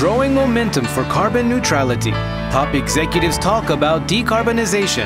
growing momentum for carbon neutrality. Top executives talk about decarbonization.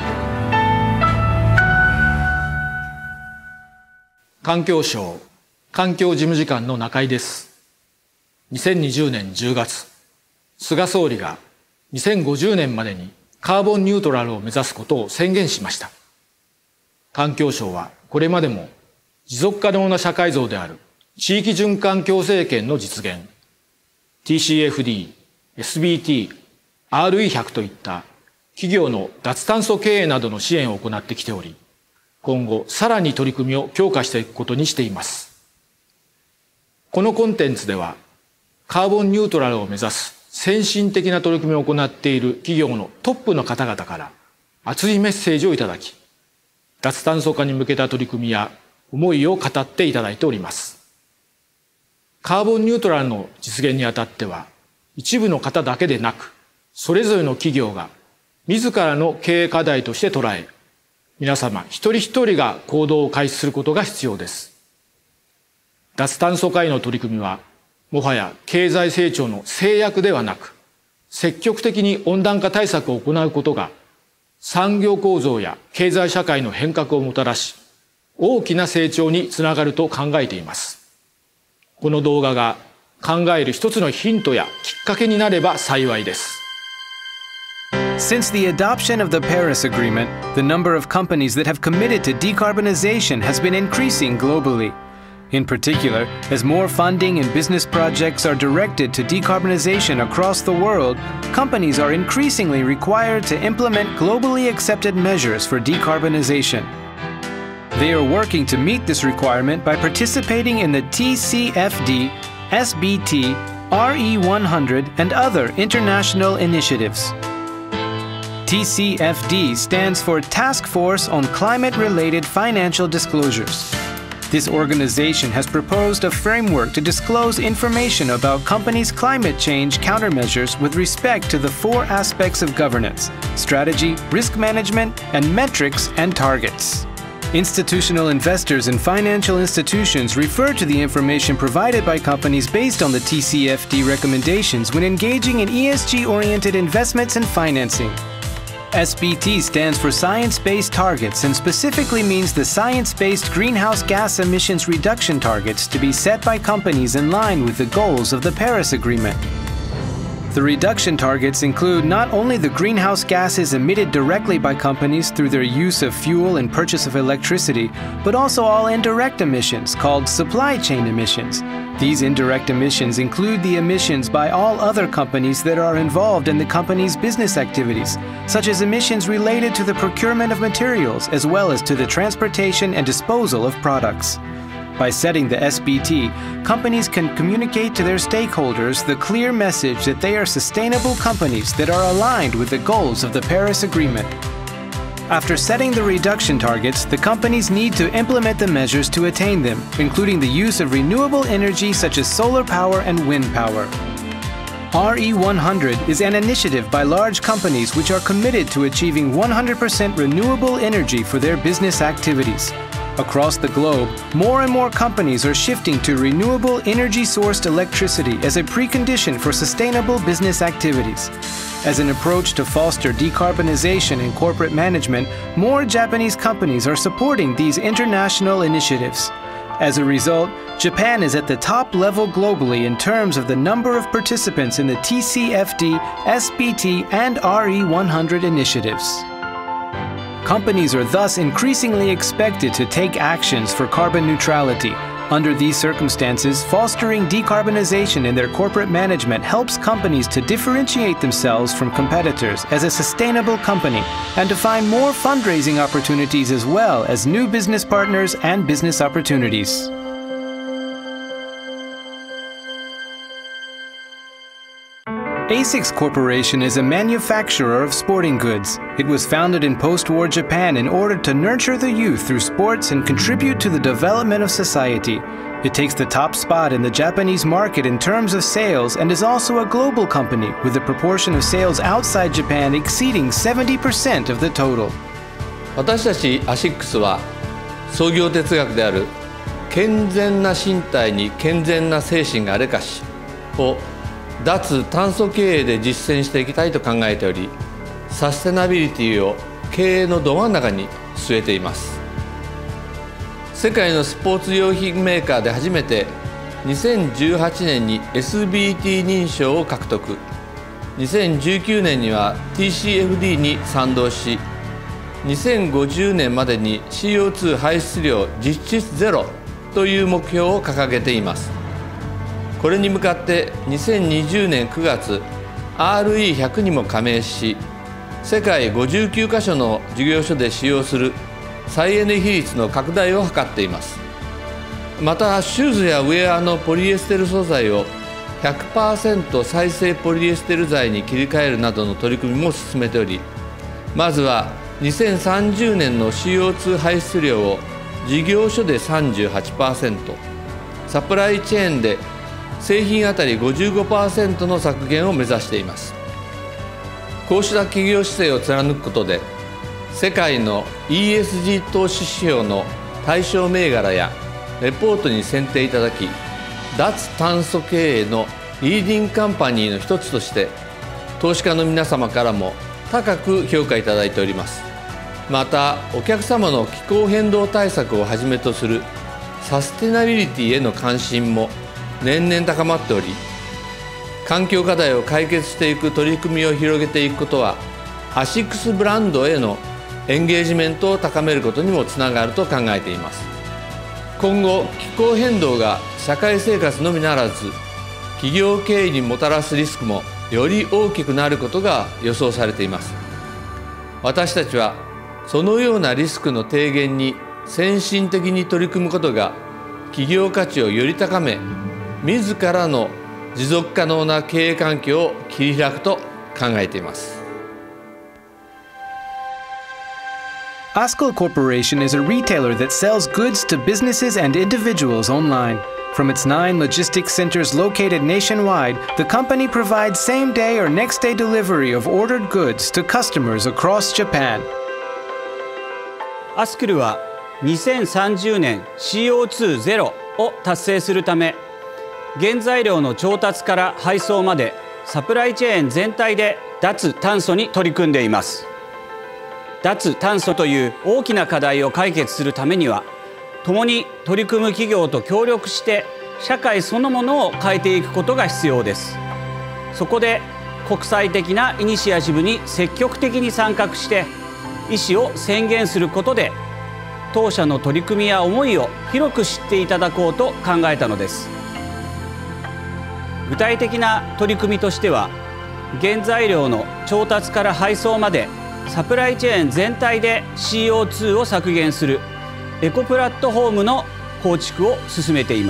環境省環境事務次官の中井です。2020年10月、菅総理が2050年までにカーボンニュートラルを目指すことを宣言しました。環境省はこれまでも持続可能な社会像である地域循環共生圏の実現、TCFD、SBT、RE100 といった企業の脱炭素経営などの支援を行ってきており、今後さらに取り組みを強化していくことにしています。このコンテンツでは、カーボンニュートラルを目指す先進的な取り組みを行っている企業のトップの方々から熱いメッセージをいただき、脱炭素化に向けた取り組みや思いを語っていただいております。カーボンニュートラルの実現にあたっては、一部の方だけでなく、それぞれの企業が自らの経営課題として捉え、皆様一人一人が行動を開始することが必要です。脱炭素化への取り組みは、もはや経済成長の制約ではなく、積極的に温暖化対策を行うことが、産業構造や経済社会の変革をもたらし、大きな成長につながると考えています。この動画が考える一つのヒントやきっかけになれば幸いです。 Since the adoption of the Paris Agreement, the number of companies that have committed to decarbonization has been increasing globally. In particular, as more funding and business projects are directed to decarbonization across the world, companies are increasingly required to implement globally accepted measures for decarbonization. They are working to meet this requirement by participating in the TCFD, SBT, RE100, and other international initiatives. TCFD stands for Task Force on Climate-Related Financial Disclosures. This organization has proposed a framework to disclose information about companies' climate change countermeasures with respect to the four aspects of governance: strategy, risk management, and metrics and targets. Institutional investors and financial institutions refer to the information provided by companies based on the TCFD recommendations when engaging in ESG-oriented investments and financing. SBT stands for Science-Based Targets and specifically means the science-based greenhouse gas emissions reduction targets to be set by companies in line with the goals of the Paris Agreement. The reduction targets include not only the greenhouse gases emitted directly by companies through their use of fuel and purchase of electricity, but also all indirect emissions called supply chain emissions. These indirect emissions include the emissions by all other companies that are involved in the company's business activities, such as emissions related to the procurement of materials as well as to the transportation and disposal of products. By setting the SBT, companies can communicate to their stakeholders the clear message that they are sustainable companies that are aligned with the goals of the Paris Agreement. After setting the reduction targets, the companies need to implement the measures to attain them, including the use of renewable energy such as solar power and wind power. RE100 is an initiative by large companies which are committed to achieving 100% renewable energy for their business activities. Across the globe, more and more companies are shifting to renewable energy-sourced electricity as a precondition for sustainable business activities. As an approach to foster decarbonization in corporate management, more Japanese companies are supporting these international initiatives. As a result, Japan is at the top level globally in terms of the number of participants in the TCFD, SBT, and RE100 initiatives. Companies are thus increasingly expected to take actions for carbon neutrality. Under these circumstances, fostering decarbonization in their corporate management helps companies to differentiate themselves from competitors as a sustainable company and to find more fundraising opportunities as well as new business partners and business opportunities. ASICS Corporation is a manufacturer of sporting goods. It was founded in post-war Japan in order to nurture the youth through sports and contribute to the development of society. It takes the top spot in the Japanese market in terms of sales and is also a global company with a proportion of sales outside Japan exceeding 70% of the total. 私たちアシックスは創業哲学である健全な身体に健全な精神があるかしを脱炭素経営で実践していきたいと考えており、サステナビリティを経営のど真ん中に据えています。世界のスポーツ用品メーカーで初めて2018年に SBT 認証を獲得、2019年には TCFD に賛同し、2050年までに CO2 排出量実質ゼロという目標を掲げています。これに向かって2020年9月 RE100 にも加盟し、世界59カ所の事業所で使用する再エネ比率の拡大を図っています。またシューズやウェアのポリエステル素材を 100% 再生ポリエステル材に切り替えるなどの取り組みも進めており、まずは2030年の CO2 排出量を事業所で 38%、サプライチェーンで製品あたり 55% の削減を目指しています。こうした企業姿勢を貫くことで、世界の ESG 投資指標の対象銘柄やレポートに選定いただき、脱炭素経営のリーディングカンパニーの一つとして投資家の皆様からも高く評価いただいております。またお客様の気候変動対策をはじめとするサステナビリティへの関心も年々高まっており、環境課題を解決していく取り組みを広げていくことはアシックスブランドへのエンゲージメントを高めることにもつながると考えています。今後気候変動が社会生活のみならず企業経営にもたらすリスクもより大きくなることが予想されています。私たちはそのようなリスクの低減に先進的に取り組むことが企業価値をより高め、自らの持続可能な経営環境を切り開くと考えています。 Askell Corporation is a retailer that sells goods to businesses and individuals online. From its 9 logistics centers located nationwide, the company provides same-day or next-day delivery of ordered goods to customers across Japan. アスクルは2030年 CO2 ゼロを達成するため、原材料の調達から配送までサプライチェーン全体で脱炭素に取り組んでいます。脱炭素という大きな課題を解決するためには、共に取り組む企業と協力して社会そのものを変えていくことが必要です。そこで国際的なイニシアチブに積極的に参画して意思を宣言することで、当社の取り組みや思いを広く知っていただこうと考えたのです。具体的な取り組みとしては、原材料の調達から配送までサプライチェーン全体で CO2 を削減するエコプラットフォームの構築を進めています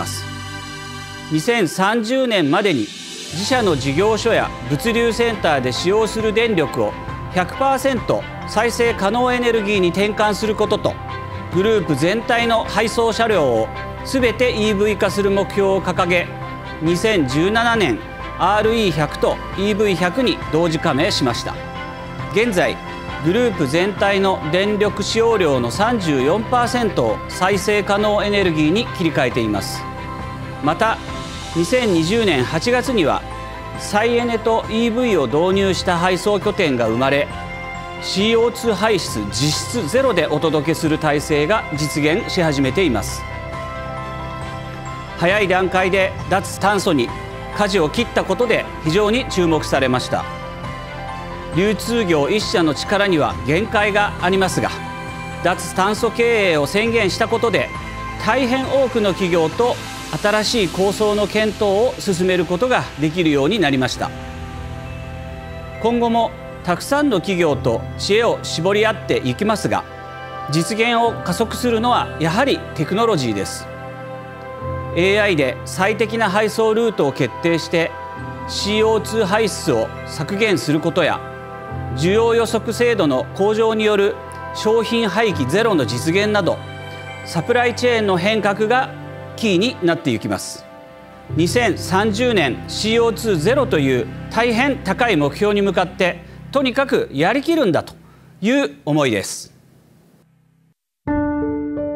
。2030年までに自社の事業所や物流センターで使用する電力を 100% 再生可能エネルギーに転換することと、グループ全体の配送車両をすべて EV 化する目標を掲げ、2017年 RE100 と EV100 に同時加盟しました。現在グループ全体の電力使用量の 34% を再生可能エネルギーに切り替えています。また2020年8月には再エネと EV を導入した配送拠点が生まれ、 CO2 排出実質ゼロでお届けする体制が実現し始めています。早い段階で脱炭素に舵を切ったことで非常に注目されました。流通業一社の力には限界がありますが、脱炭素経営を宣言したことで大変多くの企業と新しい構想の検討を進めることができるようになりました。今後もたくさんの企業と知恵を絞り合っていきますが、実現を加速するのはやはりテクノロジーです。 AI で最適な配送ルートを決定して CO2 排出を削減することや、需要予測精度の向上による商品廃棄ゼロの実現など、サプライチェーンの変革がキーになっていきます。2030年 CO2 ゼロという大変高い目標に向かってとにかくやりきるんだという思いです。 Owning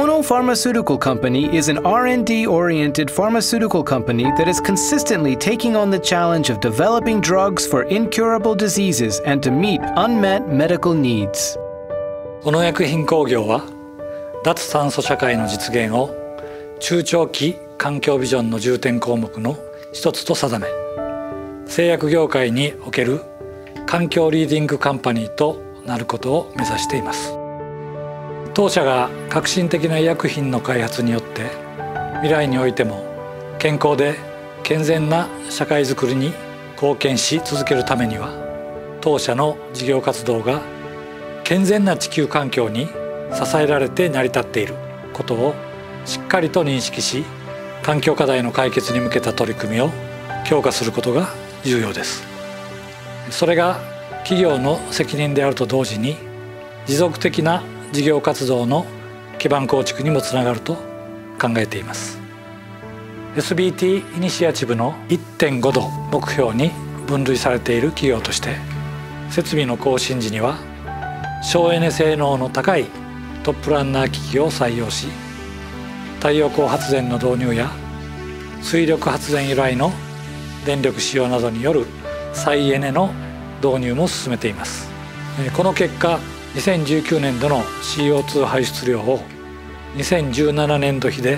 Ono Pharmaceutical Company is an R&D-oriented pharmaceutical company that is consistently taking on the challenge of developing drugs for incurable diseases and to meet unmet medical needs. 小野薬品工業は脱炭素社会の実現を中長期環境ビジョンの重点項目の一つと定め、製薬業界における環境リーディングカンパニーとなることを目指しています。当社が革新的な医薬品の開発によって未来においても健康で健全な社会づくりに貢献し続けるためには、当社の事業活動が健全な地球環境に支えられて成り立っていることをしっかりと認識し、環境課題の解決に向けた取り組みを強化することが重要です。それが企業の責任であると同時に、持続的な事業活動の基盤構築にもつながると考えています。 SBT イニシアチブの 1.5 度目標に分類されている企業として、設備の更新時には省エネ性能の高いトップランナー機器を採用し、太陽光発電の導入や水力発電由来の電力使用などによる再エネの導入も進めています。この結果、2019年度の CO2 排出量を2017年度比で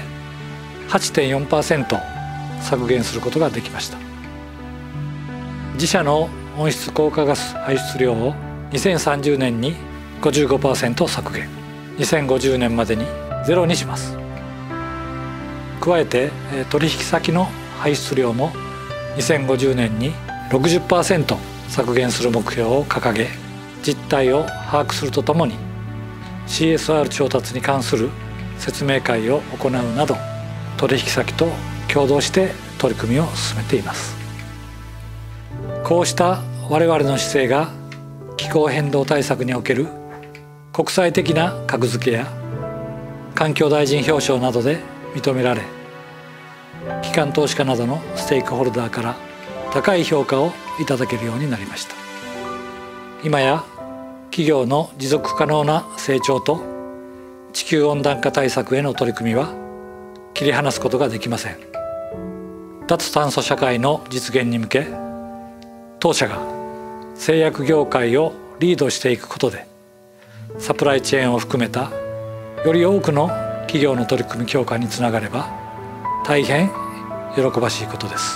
8.4% 削減することができました。自社の温室効果ガス排出量を2030年に 55% 削減、2050年までにゼロにします。加えて取引先の排出量も2050年に 60% 削減する目標を掲げ、実態を把握するとともに CSR 調達に関する説明会を行うなど、取引先と共同して取り組みを進めています。こうした我々の姿勢が気候変動対策における国際的な格付けや環境大臣表彰などで認められ、機関投資家などのステークホルダーから高い評価をいただけるようになりました。今や企業の持続可能な成長と地球温暖化対策への取り組みは切り離すことができません。脱炭素社会の実現に向け、当社が製薬業界をリードしていくことで、サプライチェーンを含めたより多くの企業の取り組み強化につながれば大変喜ばしいことです。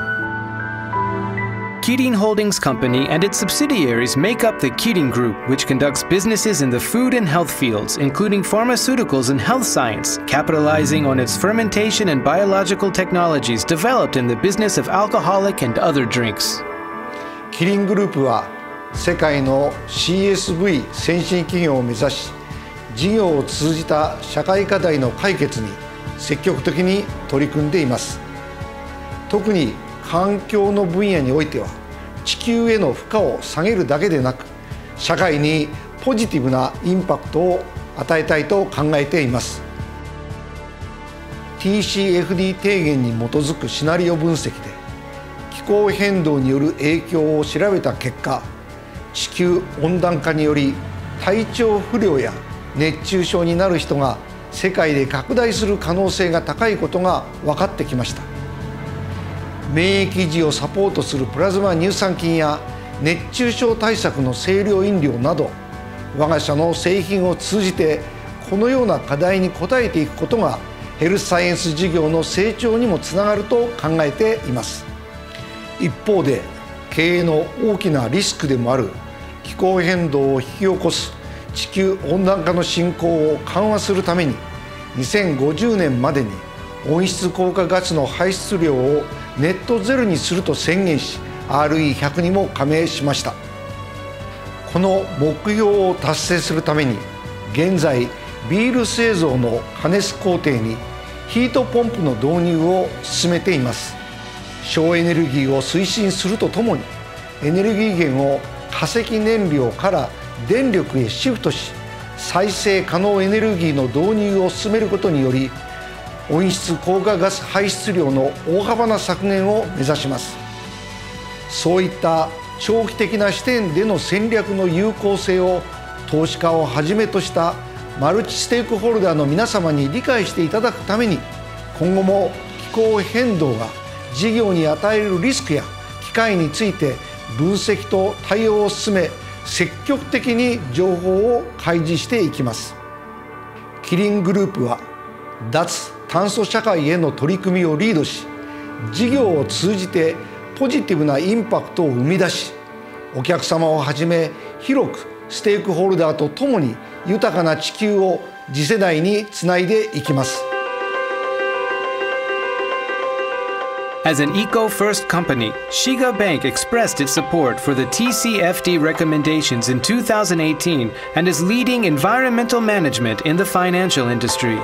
Keating Holdings Company and its subsidiaries make up the Keating Group, which conducts businesses in the food and health fields, including pharmaceuticals and health science, capitalizing on its fermentation and biological technologies developed in the business of alcoholic and other drinks. キリングループは世界の CSV 先進企業を目指し、事業を通じた社会課題の解決に積極的に取り組んでいます。特に環境の分野においては、地球への負荷を下げるだけでなく、社会にポジティブなインパクトを与えたいと考えています。 TCFD 提言に基づくシナリオ分析で気候変動による影響を調べた結果、地球温暖化により体調不良や熱中症になる人が世界で拡大する可能性が高いことが分かってきました。免疫維持をサポートするプラズマ乳酸菌や熱中症対策の清涼飲料など、我が社の製品を通じてこのような課題に応えていくことがヘルスサイエンス事業の成長にもつながると考えています。一方で経営の大きなリスクでもある気候変動を引き起こす地球温暖化の進行を緩和するために、2050年までに温室効果ガスの排出量をネットゼロにすると宣言し、 RE100 にも加盟しました。この目標を達成するために、現在ビール製造の加熱工程にヒートポンプの導入を進めています。省エネルギーを推進するとともに、エネルギー源を化石燃料から電力へシフトし、再生可能エネルギーの導入を進めることにより、温室効果ガス排出量の大幅な削減を目指します。そういった長期的な視点での戦略の有効性を投資家をはじめとしたマルチステークホルダーの皆様に理解していただくために、今後も気候変動が事業に与えるリスクや機会について分析と対応を進め、積極的に情報を開示していきます。キリングループは脱炭素社会への取り組みをリードし、事業を通じてポジティブなインパクトを生み出し、お客様をはじめ広くステークホルダーとともに豊かな地球を次世代につないでいきます。 As an eco-first company, Shiga Bank expressed its support for the TCFD recommendations in 2018 and is leading environmental management in the financial industry.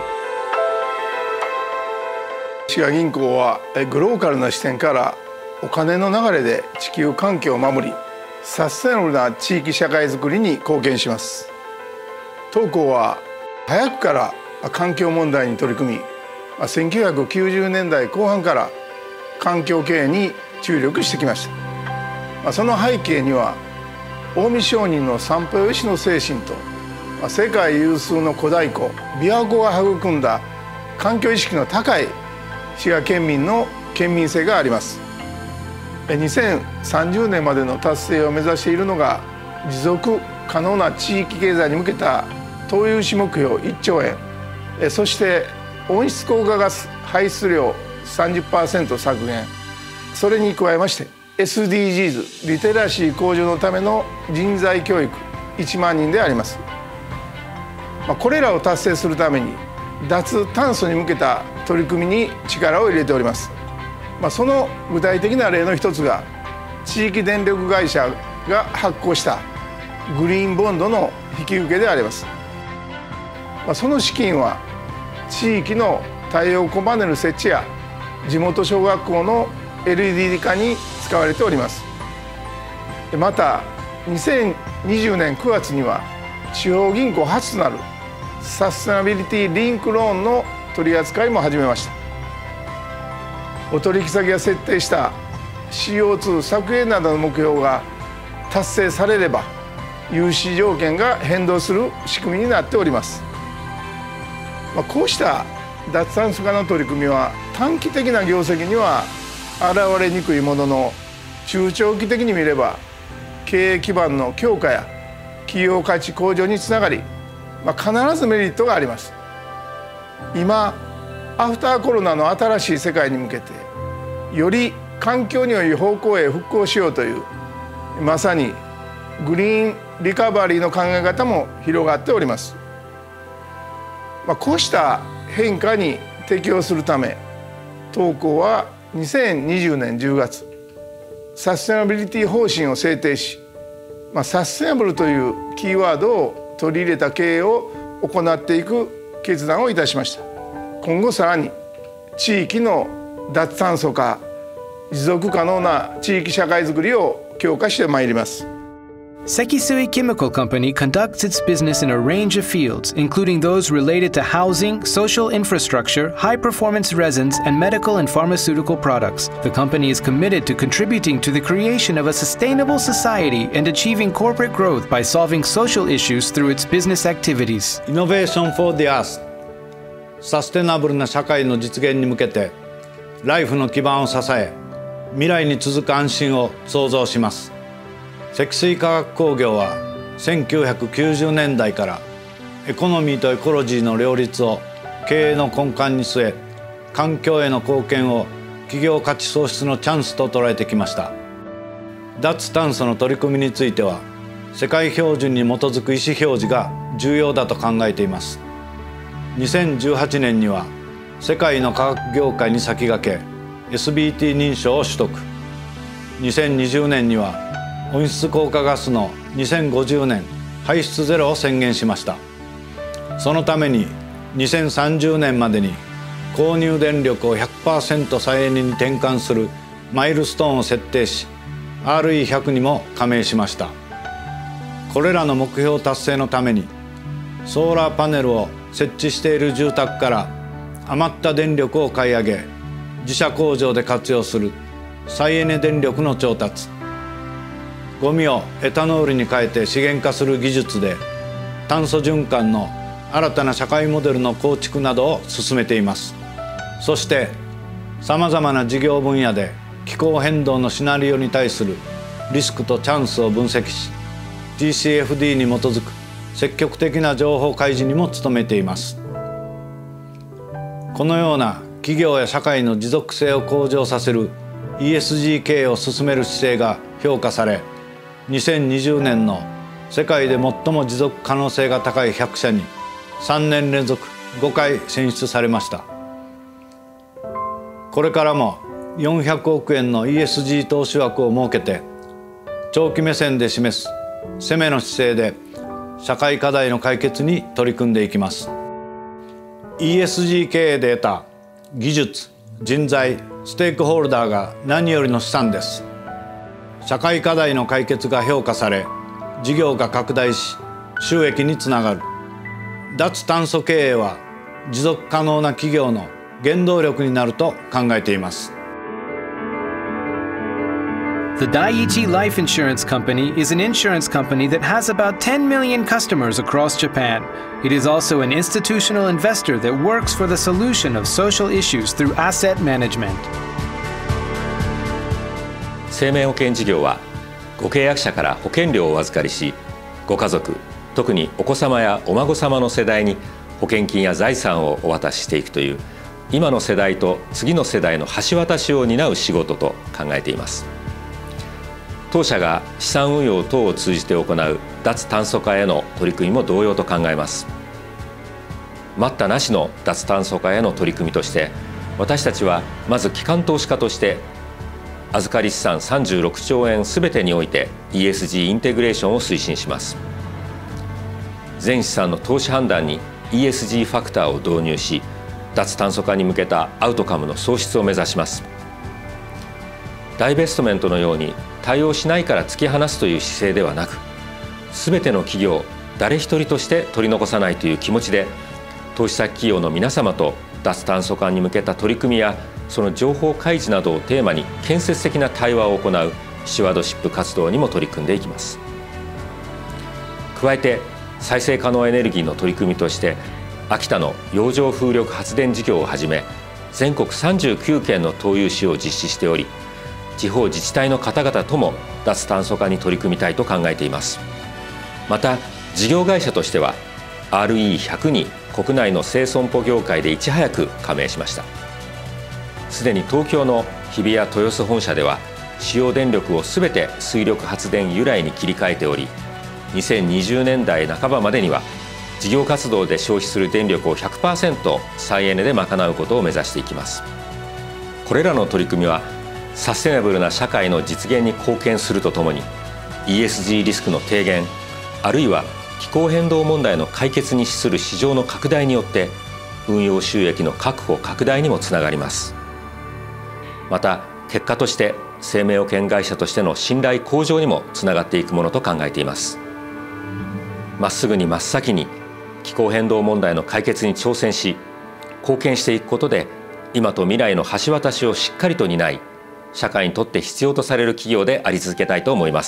滋賀銀行はグローカルな視点からお金の流れで地球環境を守り、サステナブルな地域社会づくりに貢献します。当行は早くから環境問題に取り組み、1990年代後半から環境経営に注力してきました。その背景には近江商人の三歩よしの精神と世界有数の古代湖琵琶湖が育んだ環境意識の高い滋賀県民の県民性があります。2030年までの達成を目指しているのが持続可能な地域経済に向けた投融資目標1兆円、そして温室効果ガス排出量30% 削減、それに加えまして SDGs リテラシー向上のための人材教育1万人であります。これらを達成するために脱炭素に向けた取り組みに力を入れております。その具体的な例の一つが地域電力会社が発行したグリーンボンドの引き受けであります。その資金は地域の太陽光パネル設置や地元小学校の LED 化に使われております。また2020年9月には地方銀行初となるサステナビリティリンクローンの取り扱いも始めました。お取引先が設定した CO2 削減などの目標が達成されれば融資条件が変動する仕組みになっております。こうした脱炭素化の取り組みは短期的な業績には現れにくいものの、中長期的に見れば経営基盤の強化や企業価値向上につながり、必ずメリットがあります。今アフターコロナの新しい世界に向けてより環境に良い方向へ復興しようというまさにグリーンリカバリーの考え方も広がっております。こうした変化に適応するため当行は2020年10月サステナビリティ方針を制定し、サステナブルというキーワードを取り入れた経営を行っていく決断をいたしました。今後さらに地域の脱炭素化、持続可能な地域社会づくりを強化してまいります。 Sekisui Chemical Company conducts its business in a range of fields, including those related to housing, social infrastructure, high-performance resins, and medical and pharmaceutical products. The company is committed to contributing to the creation of a sustainable society and achieving corporate growth by solving social issues through its business activities. Innovation for the Earth サステナブルな社会の実現に向けてライフの基盤を支え未来に続く安心を創造します。積水化学工業は1990年代からエコノミーとエコロジーの両立を経営の根幹に据え、環境への貢献を企業価値創出のチャンスと捉えてきました。脱炭素の取り組みについては世界標準に基づく意思表示が重要だと考えています。2018年には世界の化学業界に先駆け SBT 認証を取得。2020年には温室効果ガスの2050年排出ゼロを宣言しました。そのために2030年までに購入電力を 100% 再エネに転換するマイルストーンを設定し RE100 にも加盟しました。これらの目標達成のためにソーラーパネルを設置している住宅から余った電力を買い上げ自社工場で活用する再エネ電力の調達、ゴミをエタノールに変えて資源化する技術で炭素循環の新たな社会モデルの構築などを進めています。そしてさまざまな事業分野で気候変動のシナリオに対するリスクとチャンスを分析し、 TCFD に基づく積極的な情報開示にも努めています。このような企業や社会の持続性を向上させる ESG 経営を進める姿勢が評価され、2020年の世界で最も持続可能性が高い100社に3年連続5回選出されました。これからも400億円の ESG 投資枠を設けて、長期目線で示す攻めの姿勢で社会課題の解決に取り組んでいきます。 ESG 経営で得た技術、人材、ステークホルダーが何よりの資産です。社会課題の解決が評価され、事業が拡大し収益につながる。脱炭素経営は持続可能な企業の原動力になると考えています。 The Dai-ichi Life Insurance Company is an insurance company that has about 10 million customers across Japan. It is also an institutional investor that works for the solution of social issues through asset management. 生命保険事業はご契約者から保険料をお預かりし、ご家族、特にお子様やお孫様の世代に保険金や財産をお渡ししていくという、今の世代と次の世代の橋渡しを担う仕事と考えています。当社が資産運用等を通じて行う脱炭素化への取り組みも同様と考えます。待ったなしの脱炭素化への取り組みとして、私たちはまず機関投資家として預かり資産36兆円すべてにおいて ESG インテグレーションを推進します。全資産の投資判断に ESG ファクターを導入し、脱炭素化に向けたアウトカムの創出を目指します。ダイベストメントのように対応しないから突き放すという姿勢ではなく、すべての企業誰一人として取り残さないという気持ちで、投資先企業の皆様と脱炭素化に向けた取り組みやその情報開示などをテーマに建設的な対話を行うスチュワードシップ活動にも取り組んでいきます。加えて再生可能エネルギーの取り組みとして、秋田の洋上風力発電事業をはじめ全国39件の投融資を実施しており、地方自治体の方々とも脱炭素化に取り組みたいと考えています。また事業会社としては RE100 に国内の清損保業界でいち早く加盟しました。すでに東京の日比谷豊洲本社では使用電力をすべて水力発電由来に切り替えており、2020年代半ばまでには事業活動で消費する電力を 100% 再エネで賄うことを目指していきます。これらの取り組みはサステナブルな社会の実現に貢献するとともに ESG リスクの低減、あるいは気候変動問題の解決に資する市場の拡大によって運用収益の確保拡大にもつながります。また結果として生命保険会社としての信頼向上にもつながっていくものと考えています。まっすぐに真っ先に気候変動問題の解決に挑戦し、貢献していくことで今と未来の橋渡しをしっかりと担い、社会にとって必要とされる企業であり続けたいと思います。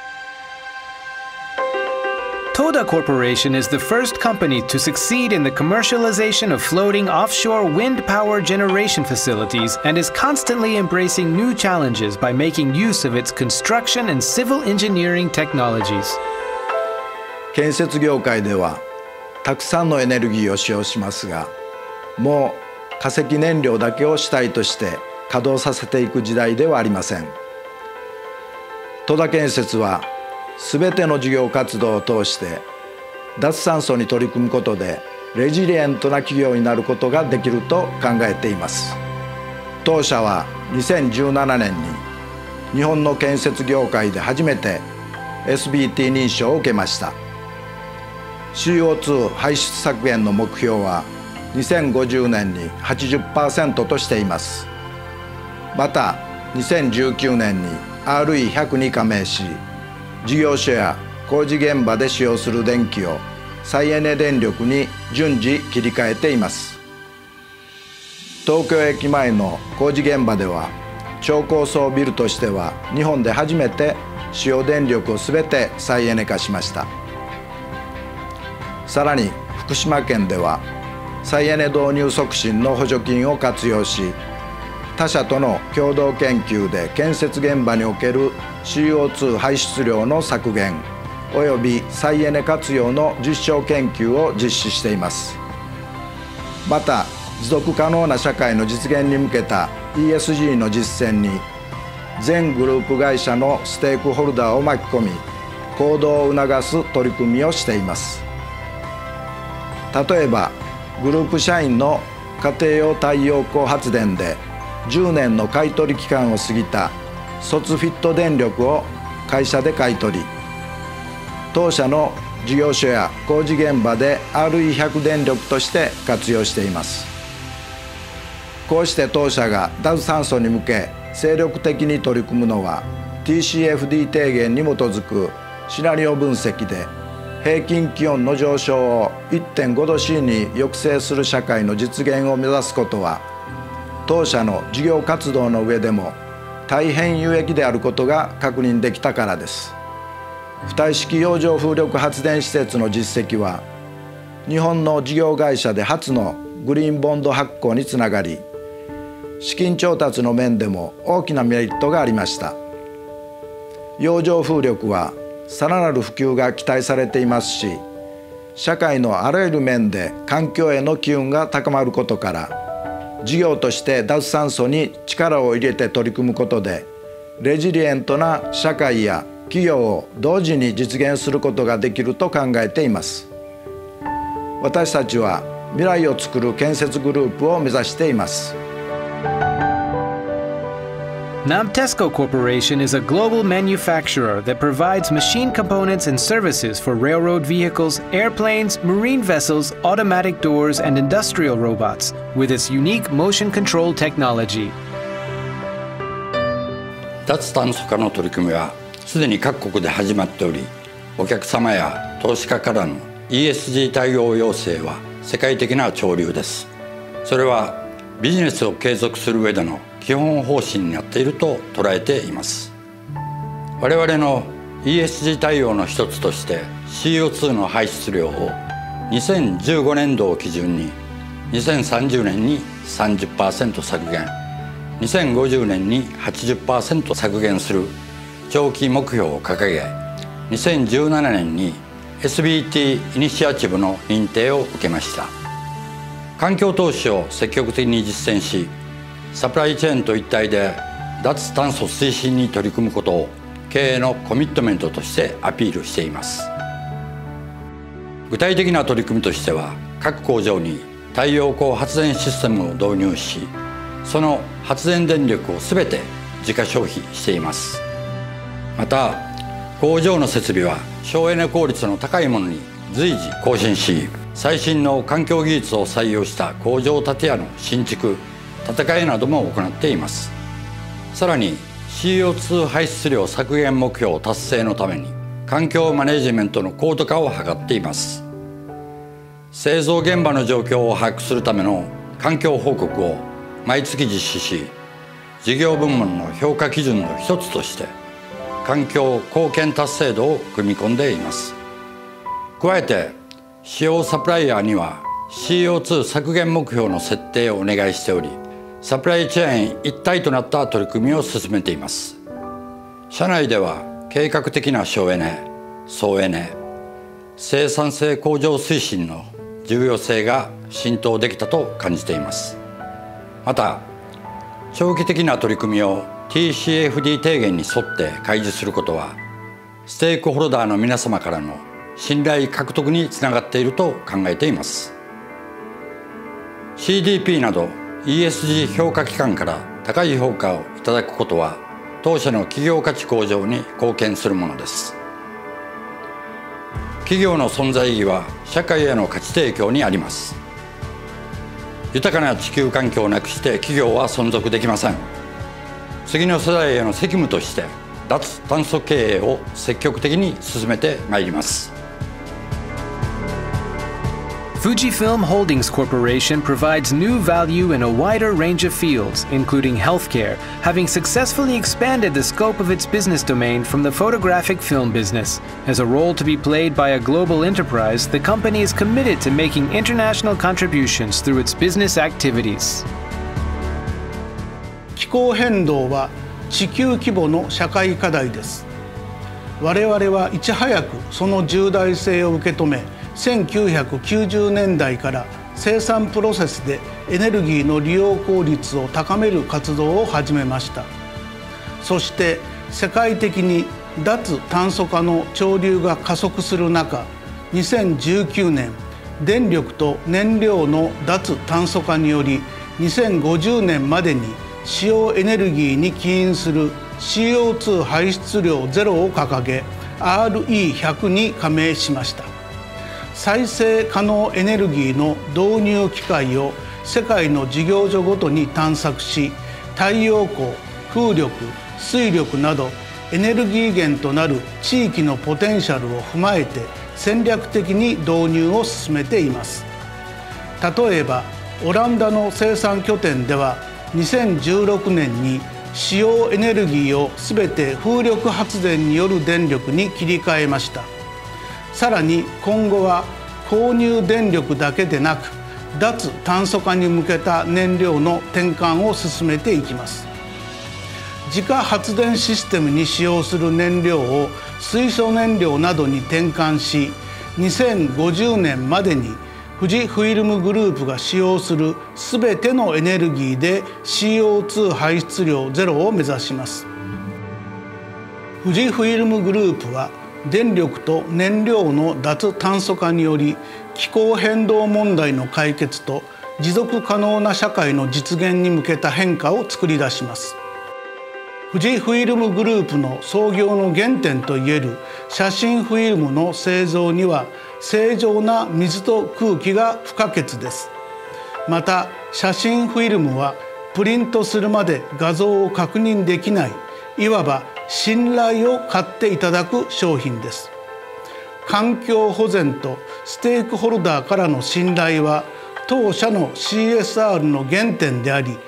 Toda Corporation is the first company to succeed in the commercialization of floating offshore wind power generation facilities and is constantly embracing new challenges by making use of its construction and civil engineering technologies. 建設業界ではたくさんのエネルギーを使用しますが、もう化石燃料だけを主体として稼働させていく時代ではありません。戸田建設はすべての事業活動を通して脱炭素に取り組むことでレジリエントな企業になることができると考えています。当社は2017年に日本の建設業界で初めて SBT 認証を受けました。 CO2 排出削減の目標は2050年に 80% としています。また2019年に RE100 に加盟し、事業所や工事現場で使用する電気を再エネ電力に順次切り替えています。東京駅前の工事現場では超高層ビルとしては日本で初めて使用電力をすべて再エネ化しました。さらに福島県では再エネ導入促進の補助金を活用し、他社との共同研究で建設現場における CO2 排出量の削減および再エネ活用の実証研究を実施しています。また持続可能な社会の実現に向けた ESG の実践に全グループ会社のステークホルダーを巻き込み行動を促す取り組みをしています。例えばグループ社員の家庭用太陽光発電で10年の買取期間を過ぎた卒フィット電力を会社で買い取り、当社の事業所や工事現場で RE100 電力として活用しています。こうして当社が脱炭素に向け精力的に取り組むのは TCFD 提言に基づくシナリオ分析で平均気温の上昇を 1.5 度 C に抑制する社会の実現を目指すことは当社の事業活動の上でも大変有益であることが確認できたからです。浮体式洋上風力発電施設の実績は日本の事業会社で初のグリーンボンド発行につながり、資金調達の面でも大きなメリットがありました。洋上風力はさらなる普及が期待されていますし、社会のあらゆる面で環境への機運が高まることから、事業として脱炭素に力を入れて取り組むことでレジリエントな社会や企業を同時に実現することができると考えています。私たちは未来をつくる建設グループを目指しています。 Namtesco Corporation is a global manufacturer that provides machine components and services for railroad vehicles, airplanes, marine vessels, automatic doors, and industrial robots with its unique motion control technology. 脱炭素化の取り組みはすでに各国で始まっており、お客様や投資家からの ESG 対応要請は世界的な潮流です。それはビジネスを継続する上での基本方針になっていると捉えています。我々の ESG 対応の一つとして CO2 の排出量を2015年度を基準に2030年に 30% 削減、2050年に 80% 削減する長期目標を掲げ、2017年に SBT イニシアチブの認定を受けました。環境投資を積極的に実践し、サプライチェーンと一体で脱炭素推進に取り組むことを経営のコミットメントとしてアピールしています。具体的な取り組みとしては、各工場に太陽光発電システムを導入し、その発電電力をすべて自家消費しています。また工場の設備は省エネ効率の高いものに随時更新し、最新の環境技術を採用した工場建屋の新築建て替えなども行っています。さらに CO2 排出量削減目標達成のために環境マネジメントの高度化を図っています。製造現場の状況を把握するための環境報告を毎月実施し、事業部門の評価基準の一つとして環境貢献達成度を組み込んでいます。加えて主要サプライヤーには CO2 削減目標の設定をお願いしており、サプライチェーン一体となった取り組みを進めています。社内では計画的な省エネ、総エネ、生産性向上推進の重要性が浸透できたと感じています。また長期的な取り組みを TCFD 提言に沿って開示することは、ステークホルダーの皆様からの信頼獲得につながっていると考えています。 CDP など ESG 評価機関から高い評価をいただくことは、当社の企業価値向上に貢献するものです。企業の存在意義は社会への価値提供にあります。豊かな地球環境をなくして企業は存続できません。次の世代への責務として脱炭素経営を積極的に進めてまいります。 Fujifilm Holdings Corporation provides new value in a wider range of fields, including healthcare, having successfully expanded the scope of its business domain from the photographic film business. As a role to be played by a global enterprise, the company is committed to making international contributions through its business activities. 気候変動は地球規模の社会課題です。我々はいち早くその重大性を受け止め、1990年代から生産プロセスでエネルギーの利用効率を高める活動を始めました。そして世界的に脱炭素化の潮流が加速する中、2019年電力と燃料の脱炭素化により2050年までに使用エネルギーに起因する CO2 排出量ゼロを掲げ RE100 に加盟しました。再生可能エネルギーの導入機会を世界の事業所ごとに探索し、太陽光、風力、水力などエネルギー源となる地域のポテンシャルを踏まえて戦略的に導入を進めています。例えばオランダの生産拠点では2016年に使用エネルギーをすべて風力発電による電力に切り替えました。さらに今後は購入電力だけでなく脱炭素化に向けた燃料の転換を進めていきます。自家発電システムに使用する燃料を水素燃料などに転換し、2050年までに富士フイルムグループが使用するすべてのエネルギーで CO2 排出量ゼロを目指します。富士フイルムグループは電力と燃料の脱炭素化により気候変動問題の解決と持続可能な社会の実現に向けた変化を作り出します。富士フイルムグループの創業の原点といえる写真フィルムの製造には正常な水と空気が不可欠です。また写真フィルムはプリントするまで画像を確認できない、いわば信頼を買っていただく商品です。環境保全とステークホルダーからの信頼は当社の CSR の原点であり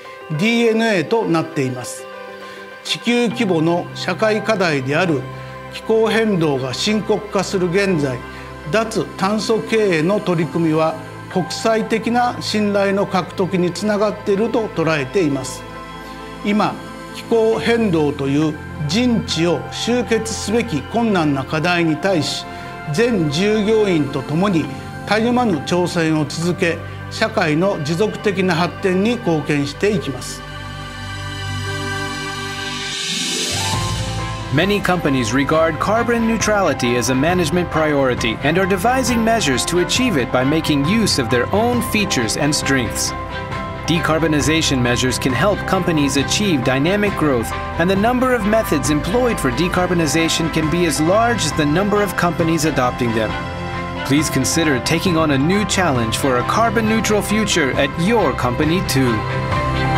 DNA となっています。地球規模の社会課題である気候変動が深刻化する現在、脱炭素経営の取り組みは国際的な信頼の獲得につながっていると捉えています。今気候変動という人知を集結すべき困難な課題に対し、全従業員とともにたゆまぬ挑戦を続け、社会の持続的な発展に貢献していきます。 Many companies regard carbon neutrality as a management priority and are devising measures to achieve it by making use of their own features and strengths. Decarbonization measures can help companies achieve dynamic growth, and the number of methods employed for decarbonization can be as large as the number of companies adopting them. Please consider taking on a new challenge for a carbon-neutral future at your company too.